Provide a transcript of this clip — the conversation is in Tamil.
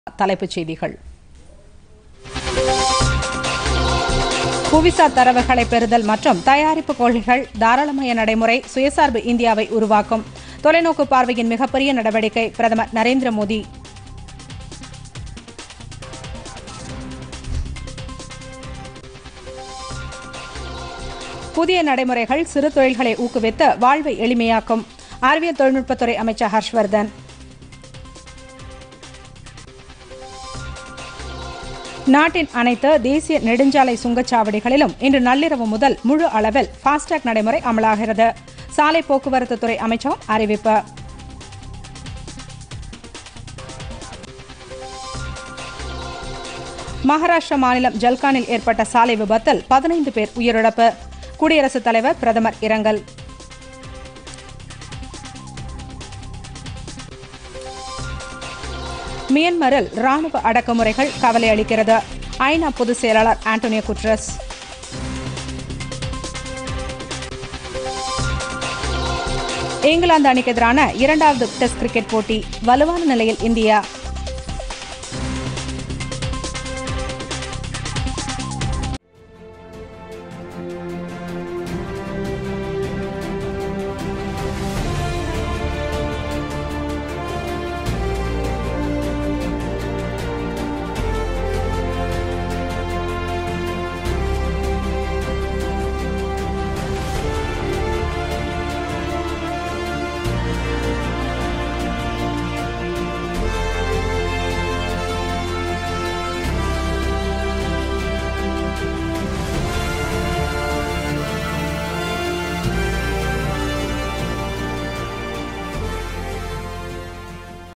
தலைப்புச் செய்திகள். புவிசார் தரவுகளை பெறுதல் மற்றும் தயாரிப்பு கொள்கைகள், தாராளமய நடைமுறை சுயசார்பு இந்தியாவை உருவாக்கும். தொலைநோக்கு பார்வையின் மிகப்பெரிய நடவடிக்கை பிரதமர் நரேந்திர மோடி. புதிய நடைமுறைகள் சிறு தொழில்களை ஊக்குவித்து வாழ்வை எளிமையாக்கும். அறிவியல் தொழில்நுட்பத்துறை அமைச்சர் ஹர்ஷ்வர்தன். நாட்டின் அனைத்து தேசிய நெடுஞ்சாலை சுங்கச்சாவடிகளிலும் இன்று நள்ளிரவு முதல் முழு அளவில் ஃபாஸ்டாக் நடைமுறை அமலாகிறது. சாலை போக்குவரத்து துறை அமைச்சகம் அறிவிப்பு. மகாராஷ்டிரா மாநிலம் ஜல்கானில் ஏற்பட்ட சாலை விபத்தில் 15 பேர் உயிரிழப்பு. குடியரசுத் தலைவர், பிரதமர் இரங்கல். மியான்மரில் ராணுவ அடக்குமுறைகள் கவலை அளிக்கிறது. ஐநா பொதுச் செயலாளர் ஆண்டோனியோ குட்ரஸ். இங்கிலாந்து அணிக்கு எதிரான 2வது டெஸ்ட் கிரிக்கெட் போட்டி. வலுவான நிலையில் இந்தியா.